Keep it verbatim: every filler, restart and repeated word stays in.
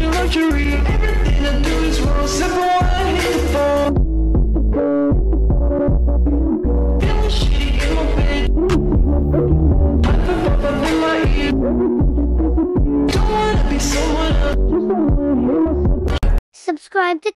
luxury. Everything I do is wrong. Simple, I hate to fall. Feeling shitty in my bed. I put pop up in my ear. Don't wanna be someone else. Just don't wanna hear myself. Subscribe to